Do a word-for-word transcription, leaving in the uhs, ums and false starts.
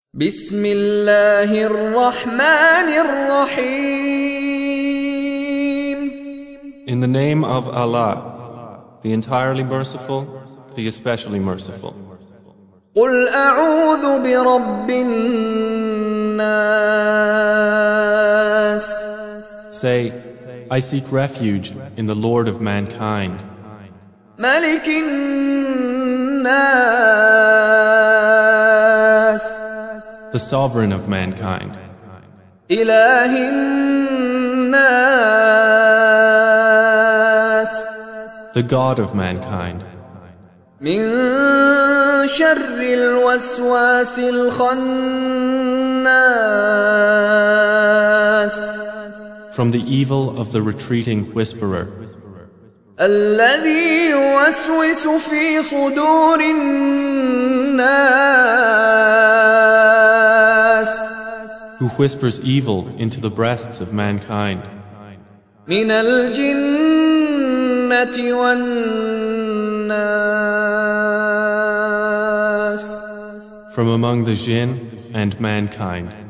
بسم الله الرحمن الرحيم. In the name of Allah, the entirely merciful, the especially merciful. قل أعوذ برب الناس. Say, I seek refuge in the Lord of mankind, ملك الناس. the sovereign of mankind, إله الناس. the God of mankind, من شر الوسواس الخناس. from the evil of the retreating whisperer, الذي يوسوس في صدور الناس. who whispers evil into the breasts of mankind, من الجنة والناس. from among the jinn and mankind.